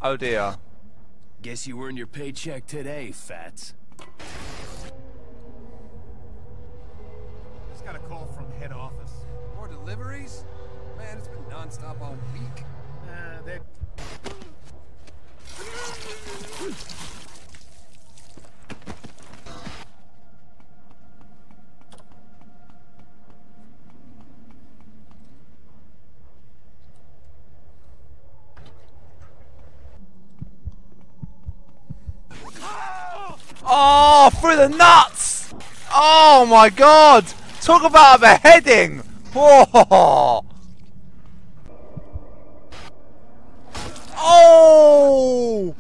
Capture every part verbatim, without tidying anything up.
Oh dear. Guess you earned your paycheck today, Fats. Just got a call from head office. More deliveries? Man, it's been non-stop all week. Nah, they're... Oh, through the nuts! Oh my god! Talk about a beheading! Whoa! Oh!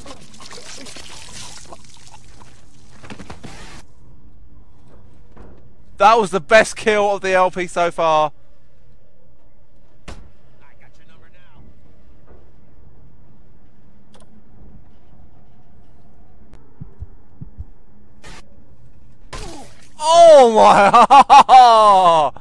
That was the best kill of the L P so far. I got your number now. Oh my!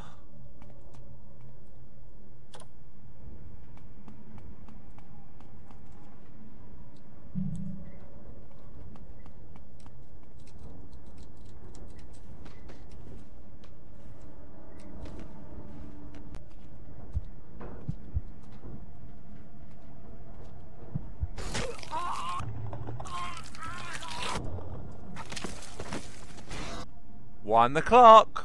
Wind the clock.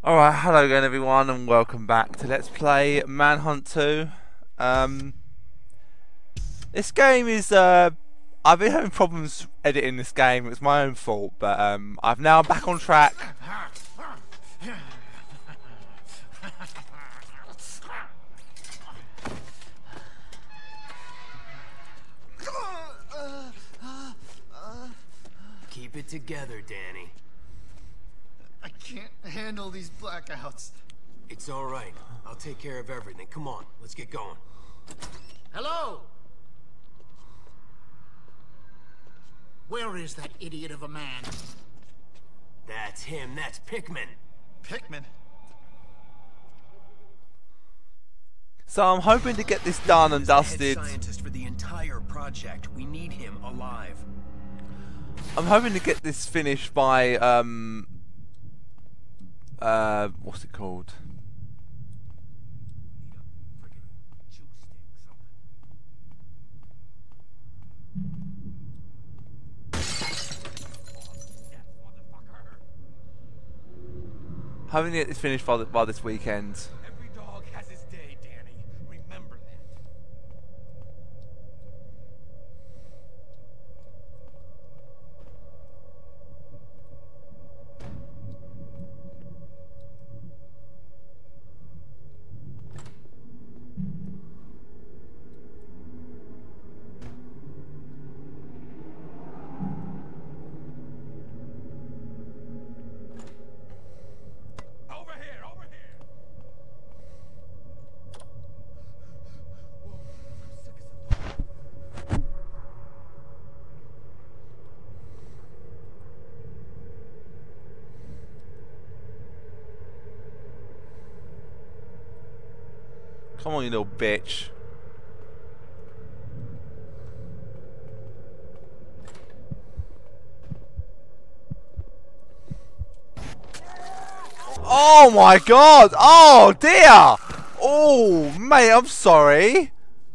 Alright, hello again everyone and welcome back to Let's Play Manhunt two. Um, this game is, uh, I've been having problems editing this game. It was my own fault, but um, I'm now back on track. Keep it together, Danny. I can't handle these blackouts. It's all right. I'll take care of everything. Come on, let's get going. Hello? Where is that idiot of a man? That's him. That's Pickman. Pickman? So I'm hoping to get this done and He's the head dusted. scientist for the entire project. We need him alive. I'm hoping to get this finished by, um, uh, what's it called? Hoping to get this finished by, the, by this weekend. Every dog has his day, Danny. Remember that. Over here, over here. Whoa, I'm sick as a dog. Come on, you little bitch. Oh my god! Oh dear! Oh mate, I'm sorry.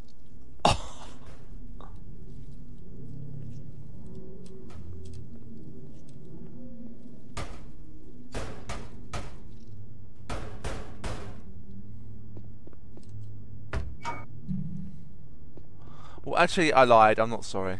Well, actually, I lied. I'm not sorry.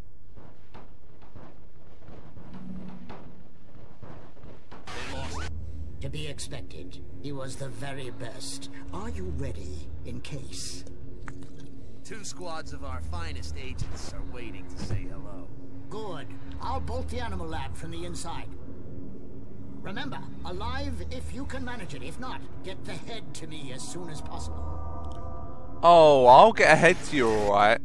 To be expected. He was the very best. Are you ready in case? Two squads of our finest agents are waiting to say hello. Good. I'll bolt the animal lab from the inside. Remember, alive if you can manage it. If not, get the head to me as soon as possible. Oh, I'll get ahead to you, alright.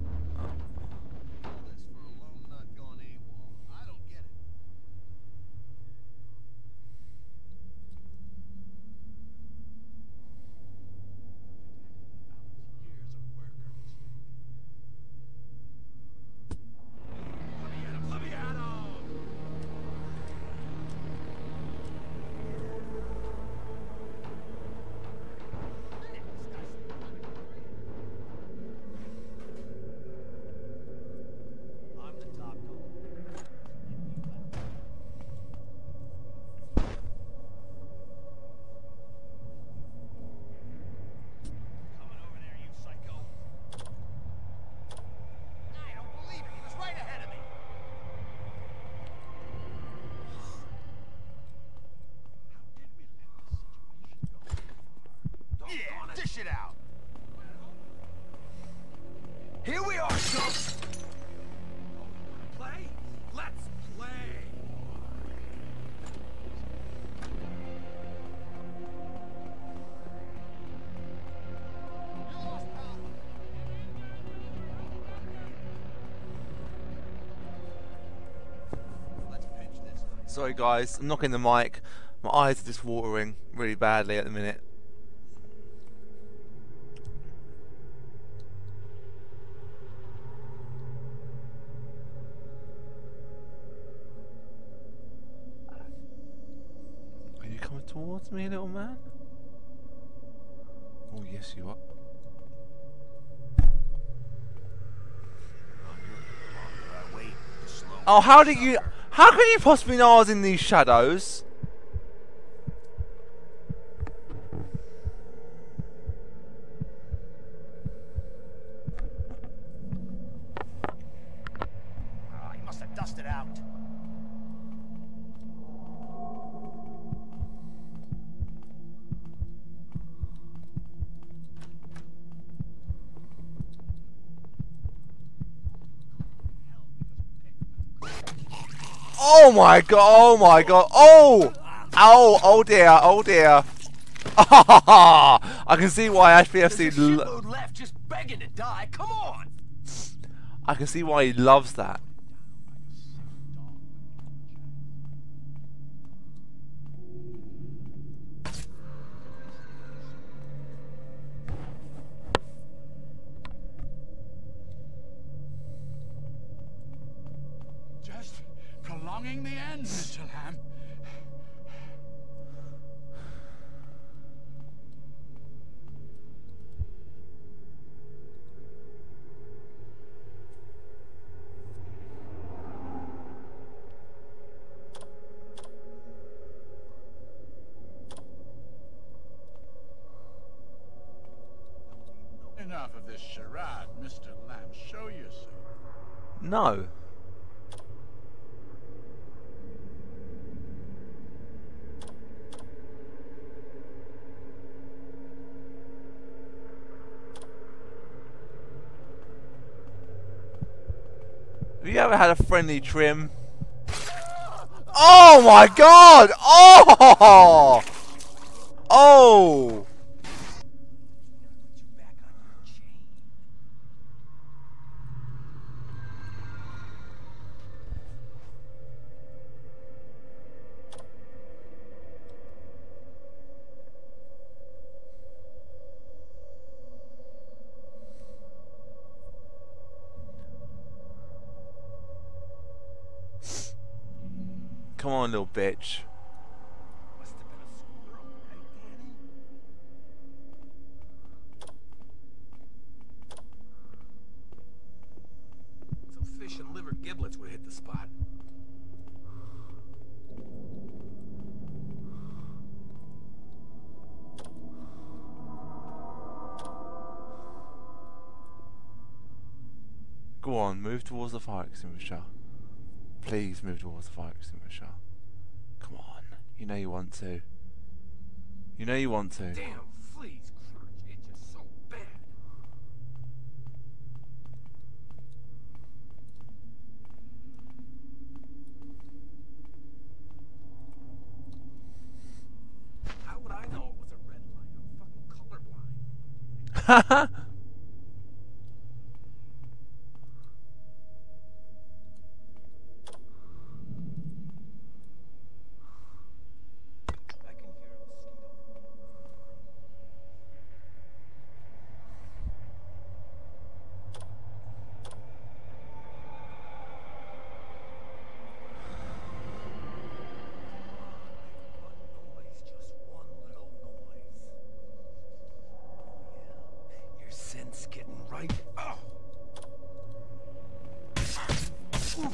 Dish it out. Here we are, chumps. Play? Let's play. Sorry guys, I'm knocking the mic. My eyes are just watering really badly at the minute. Are you coming towards me, little man? Oh yes you are. Oh, how did you... How can you possibly know I was in these shadows? dust it out. Oh my god, oh my god, oh! Oh, oh dear, oh dear. I can see why F P F C... There's a shitload left just begging to die. Come on! I can see why he loves that. Just prolonging the end, Mister Lamb. Enough of this charade, Mister Lamb. Show yourself. No. Have you ever had a friendly trim? Oh my god! Oh! Oh! Come on, little bitch. Must have been a squirrel, right, Danny? Some fish and liver giblets would hit the spot. Go on, move towards the fire extinguisher. Please move towards the fire extinguisher. Come on. You know you want to. You know you want to. Damn fleas, Crunch. It's just so bad. How would I know it was a red light? I'm fucking colorblind. Haha! I can hear a mosquito. One noise, just one little noise. Oh yeah, your scent's getting right. Oh. Ooh.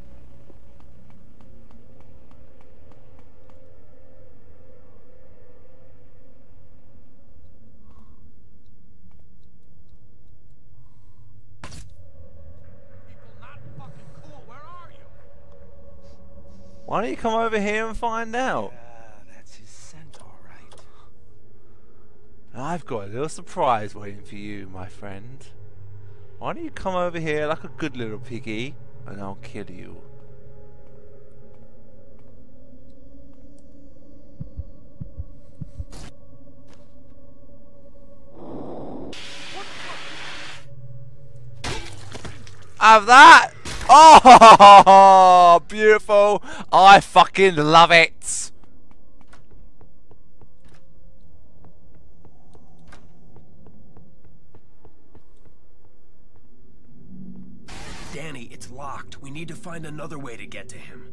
People not fucking cool. Where are you? Why don't you come over here and find out? Ah, that's his scent, all right. I've got a little surprise waiting for you, my friend. Why don't you come over here like a good little piggy, and I'll kill you. Have that! Oh, beautiful! I fucking love it! Danny, it's locked. We need to find another way to get to him.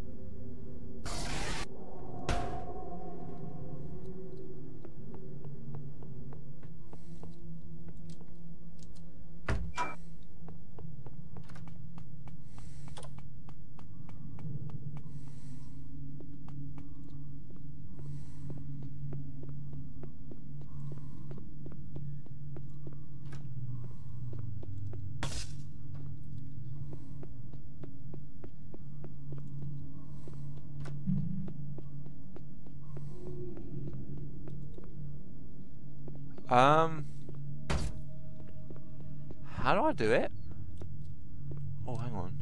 Um, how do I do it? Oh, hang on.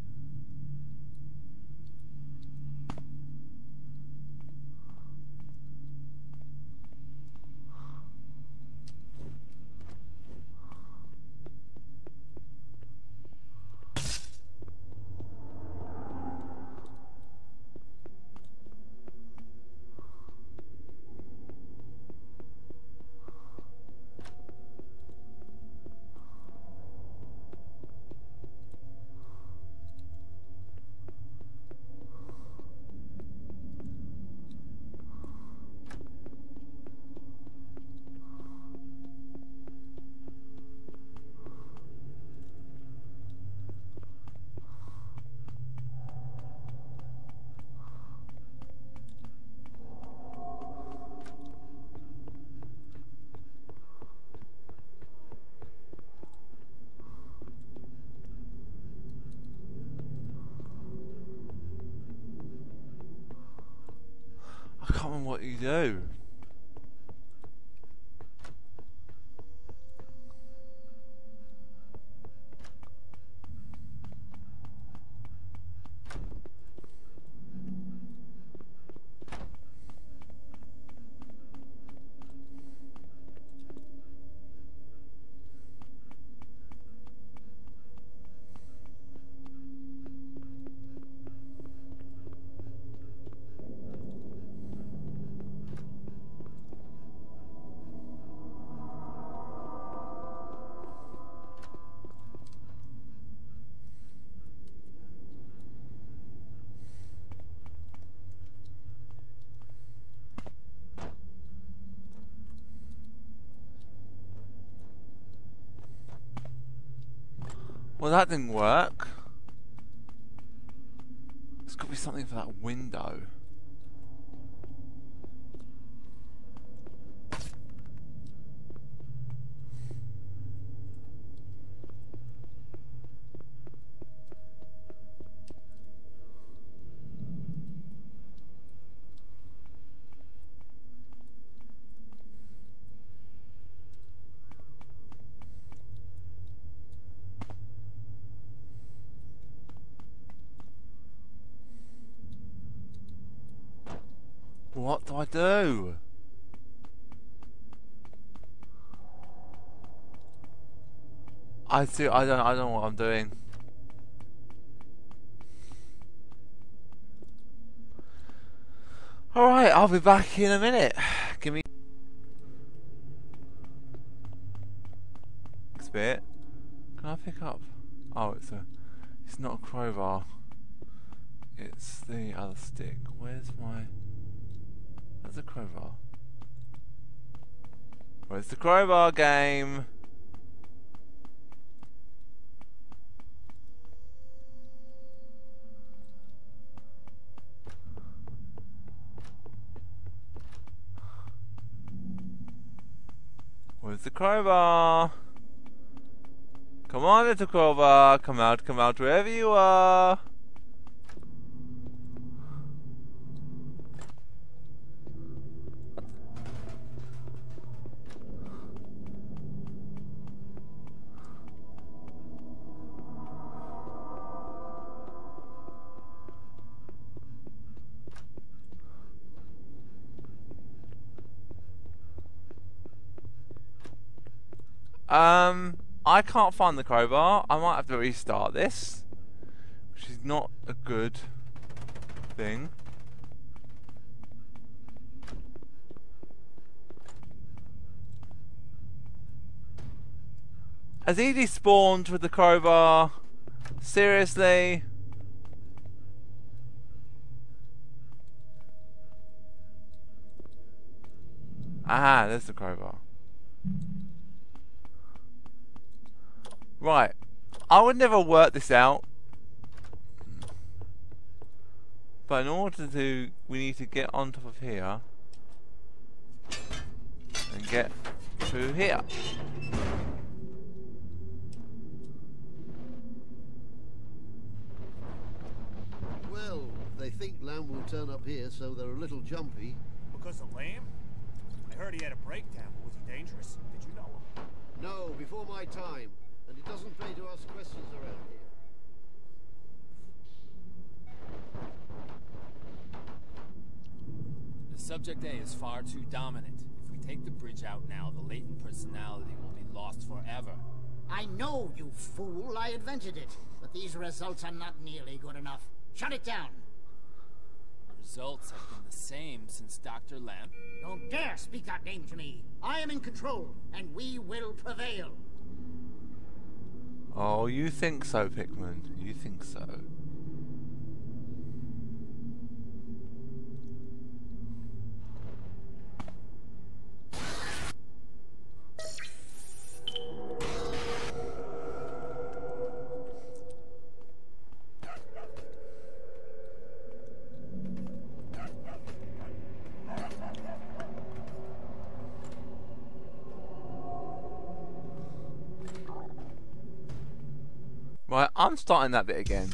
I can't remember what you do. Well, that didn't work. There's got to be something for that window. What do I do? I do. I don't. I don't know what I'm doing. All right, I'll be back in a minute. Give me next bit. Can I pick up? Oh, it's a. It's not a crowbar. It's the other stick. Where's my? That's a crowbar. Where's the crowbar game? Where's the crowbar? Come on, little crowbar. Come out, come out, wherever you are. Um, I can't find the crowbar. I might have to restart this, which is not a good thing. Has he despawned with the crowbar? Seriously? Aha, there's the crowbar. Right, I would never work this out, but in order to, we need to get on top of here and get through here. Well, they think Lamb will turn up here, so they're a little jumpy. Because of Lamb? I heard he had a breakdown, but was he dangerous? Did you know him? No, before my time. And it doesn't pay to ask questions around here. The subject A is far too dominant. If we take the bridge out now, the latent personality will be lost forever. I know, you fool. I invented it. But these results are not nearly good enough. Shut it down. Results have been the same since Doctor Lamp. Don't dare speak that name to me. I am in control, and we will prevail. Oh, you think so, Pikmin? You think so? Right, I'm starting that bit again.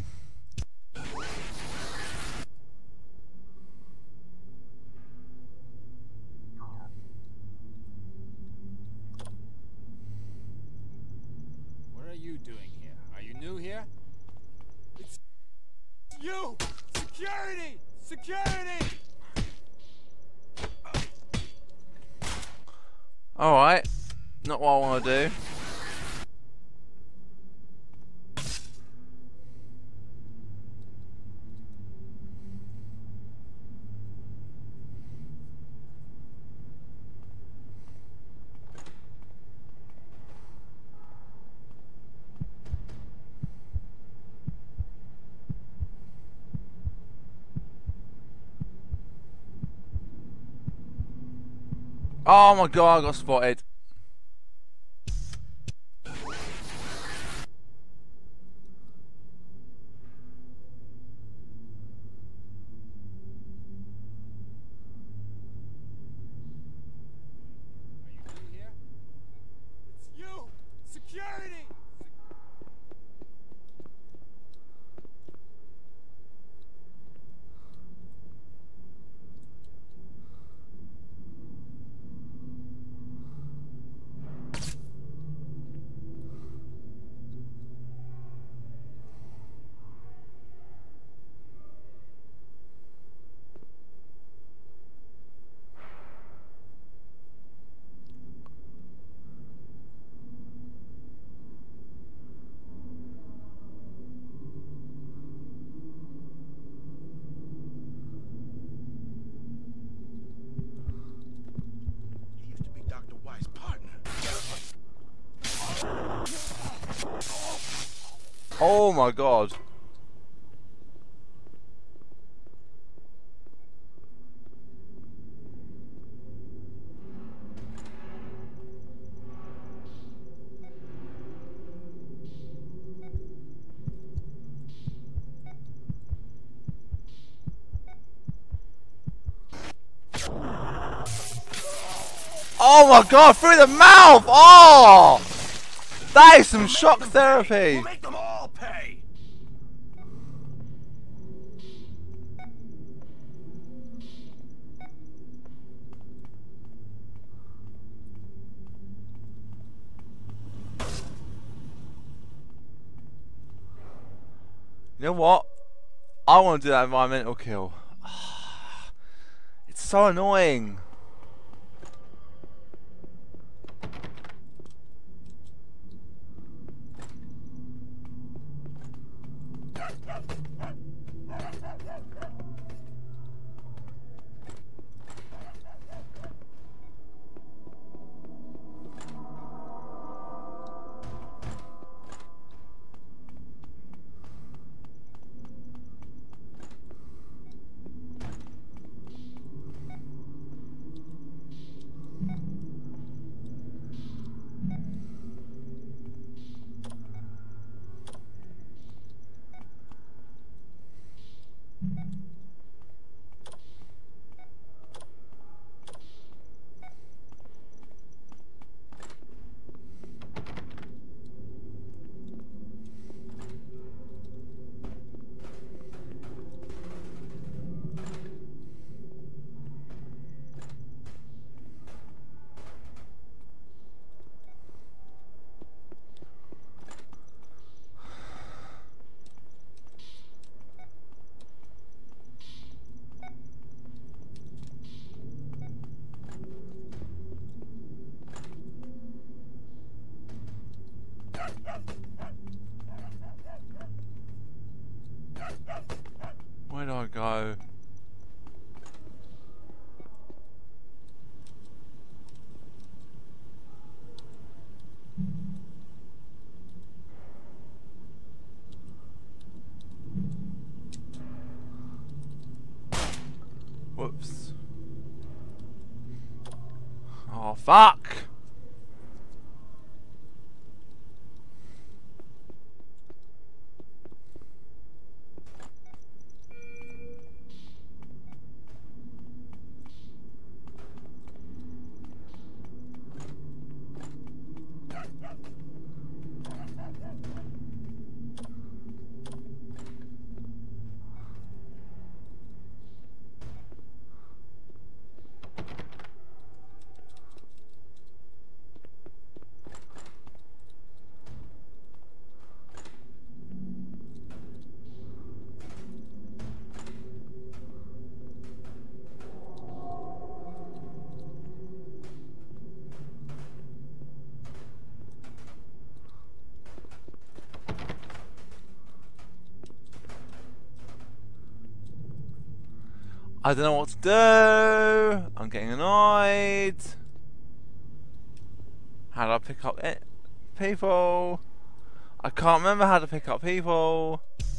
What are you doing here? Are you new here? It's you! Security! Security! Alright, not what I want to do. Oh my god, I got spotted. Are you new here? It's you! Security! He used to be Doctor White's partner. Oh my god. Oh my god, through the mouth! Oh! That is some shock therapy! We'll make them all pay! You know what? I want to do that environmental kill. It's so annoying. go. Whoops. Oh, fuck! I don't know what to do. I'm getting annoyed. How do I pick up it? People? I can't remember how to pick up people.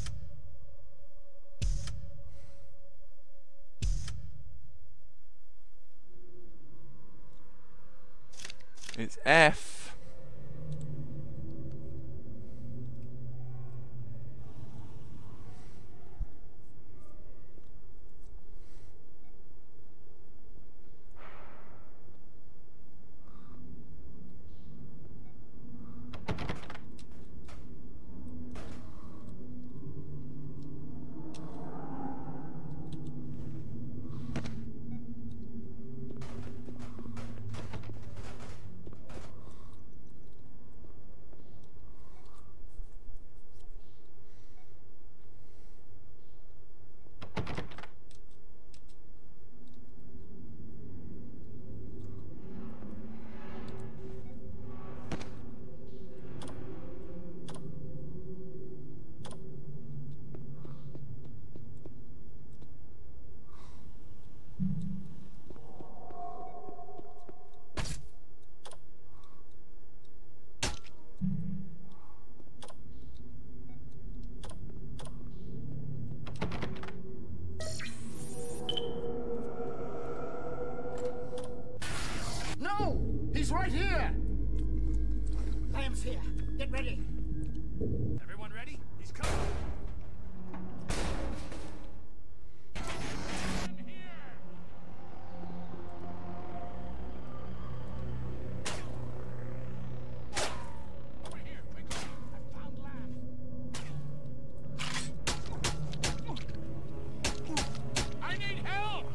It's F. He's right here! Lamb's here. Get ready. Everyone ready? He's coming. Over here, quickly. I found Lamb. I need help!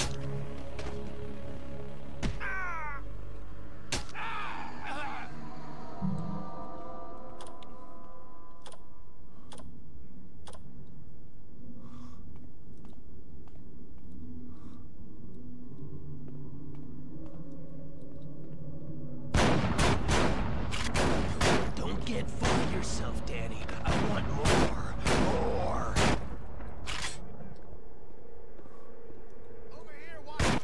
Can't fool yourself, Danny. I want more. More. Over here, watch.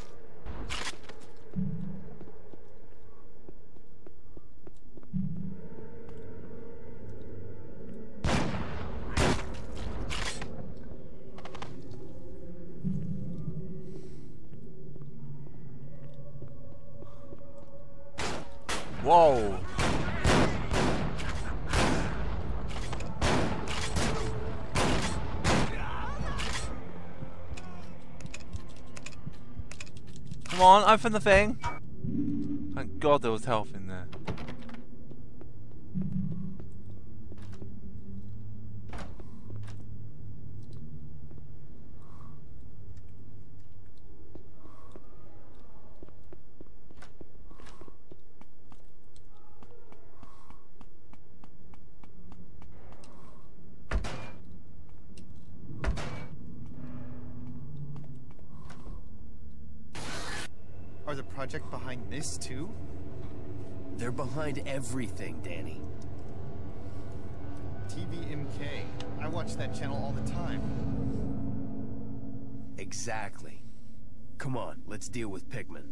Whoa. Come on, open the thing. Thank God there was health in there. Are the project behind this too? They're behind everything, Danny. T V M K. I watch that channel all the time. Exactly. Come on, let's deal with Pikmin.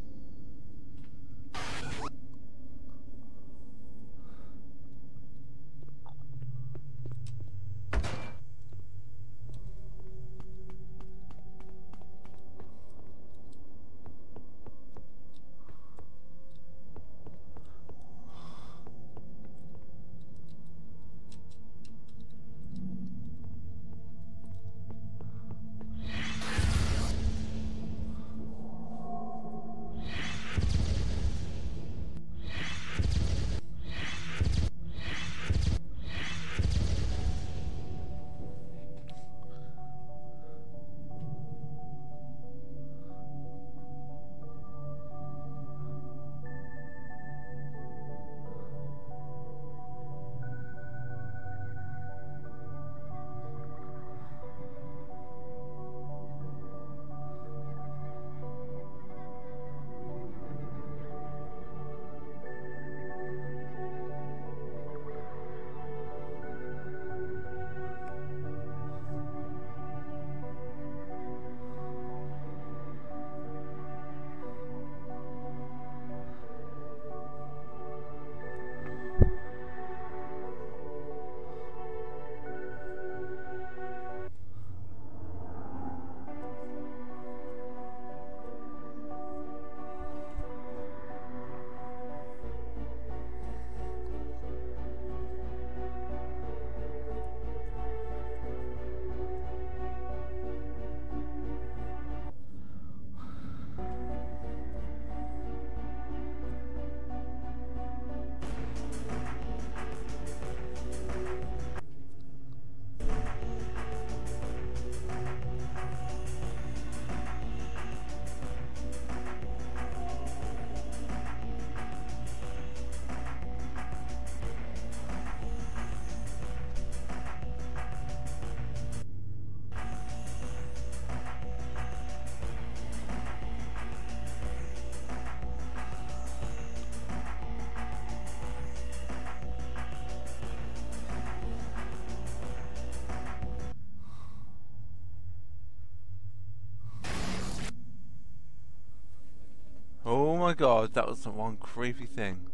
Oh my god, that was the one creepy thing.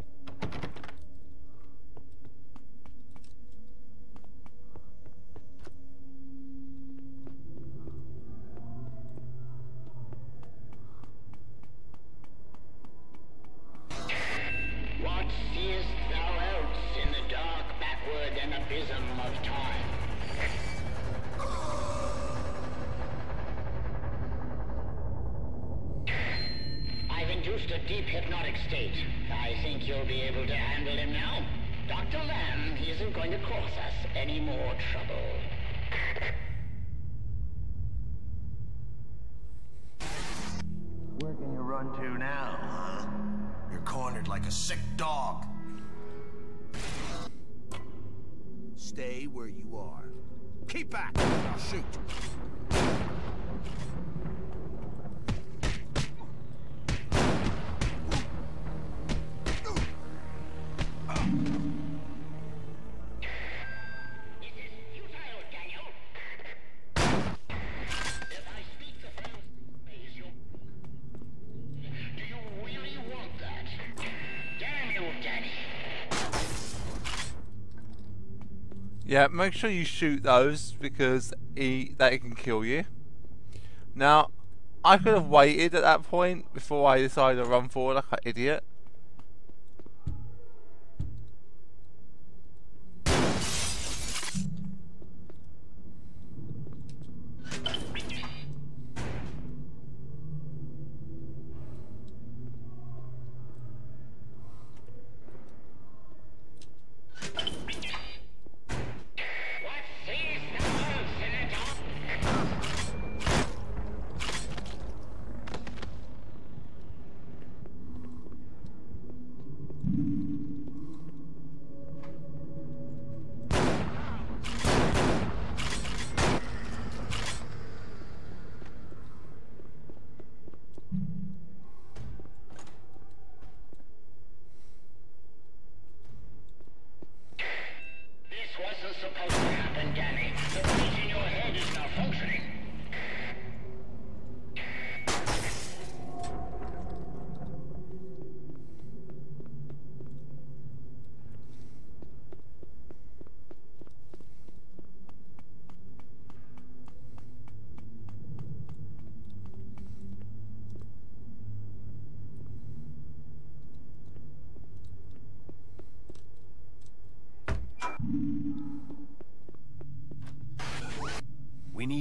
What seest thou else in the dark backward and abysm of time? I've induced a deep hypnotic state. I think you'll be able to handle him now. Doctor Lamb isn't going to cause us any more trouble. Where can you run to now, huh? You're cornered like a sick dog. Stay where you are. Keep back! I'll shoot. Yeah, make sure you shoot those because he, they can kill you. Now, I could have waited at that point before I decided to run forward like an idiot.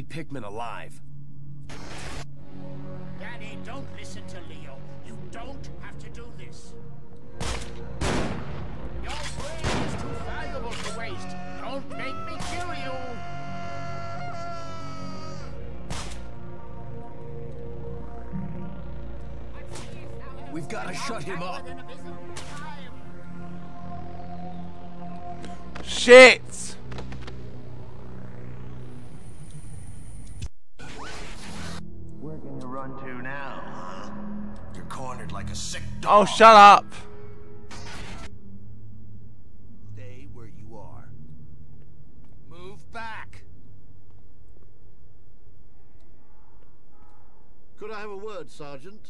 Pikmin alive. Danny, don't listen to Leo. You don't have to do this. Your brain is too valuable to waste. Don't make me kill you. We've got to shut him up. Shit! Where can you run to now? You're cornered like a sick dog. Oh, shut up! Stay where you are. Move back. Could I have a word, Sergeant?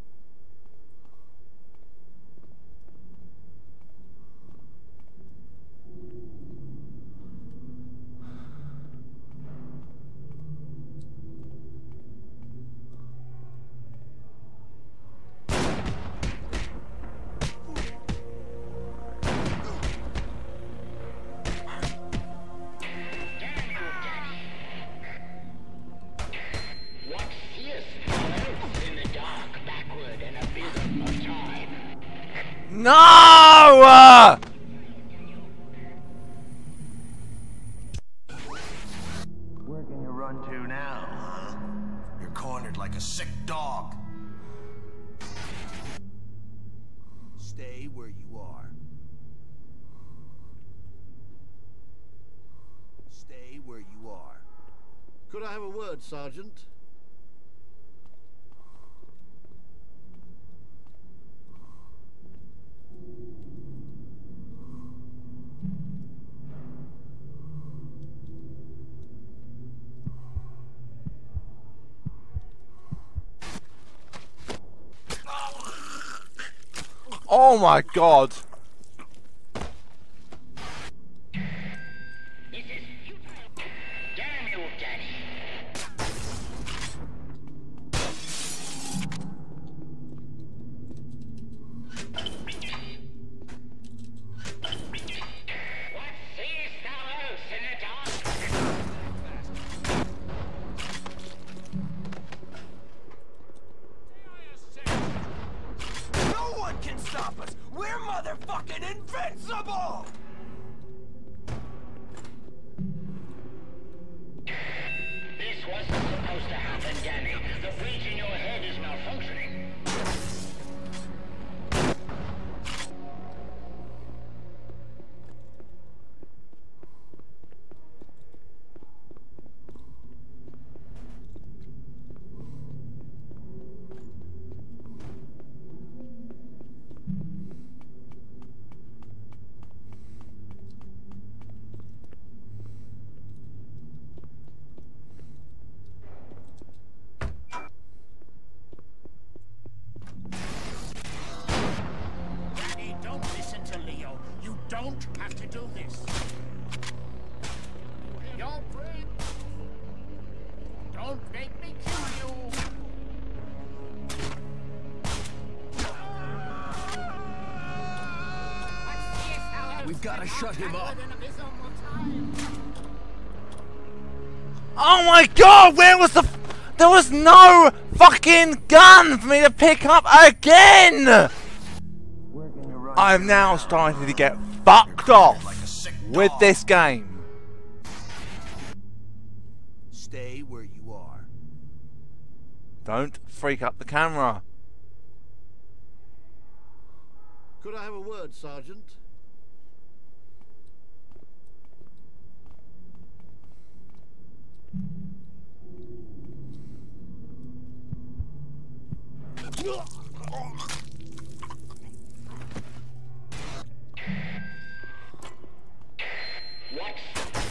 No! Where can you run to now? You're cornered like a sick dog. Stay where you are. Stay where you are. Could I have a word, Sergeant? Oh my god! Damn you, Danny. We're motherfucking invincible! This wasn't supposed to happen, Danny. The breach in your head is malfunctioning. Don't have to do this. Your brain. Don't make me kill you. We've got to shut him up. Oh my god, where was the... F there was no fucking gun for me to pick up again! I'm now starting to get fucked off with this game. Stay where you are. Don't freak up the camera. Could I have a word, Sergeant? What?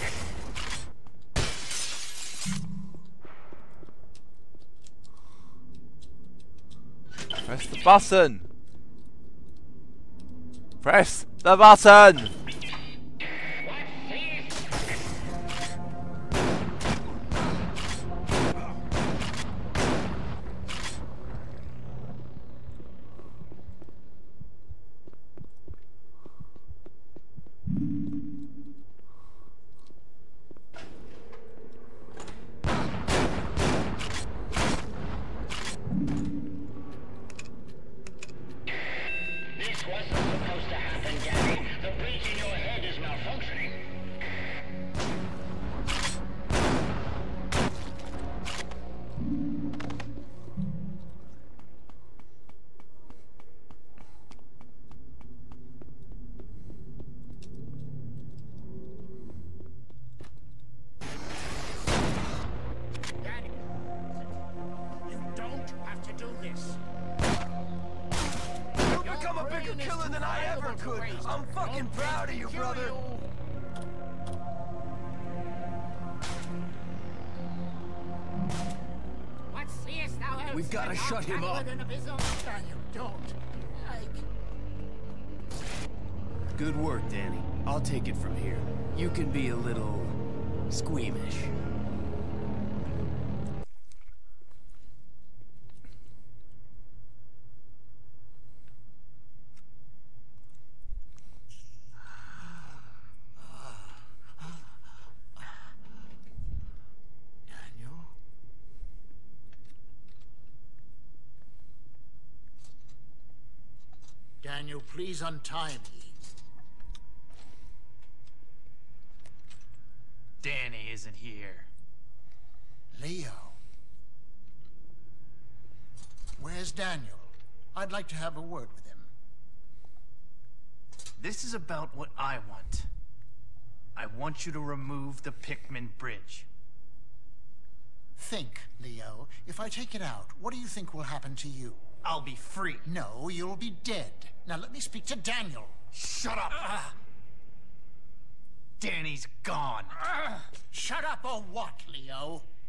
Press the button. Press the button. quicker killer than I ever could. I'm fucking proud of you, brother. What seest thou else? We've got to shut him up. Daniel, don't. I... Good work, Danny. I'll take it from here. You can be a little squeamish. Daniel, please untie me. Danny isn't here. Leo. Where's Daniel? I'd like to have a word with him. This is about what I want. I want you to remove the Pikmin bridge. Think, Leo. If I take it out, what do you think will happen to you? I'll be free. No, you'll be dead. Now let me speak to Daniel. Shut up! Uh, Danny's gone. Uh, shut up or what, Leo?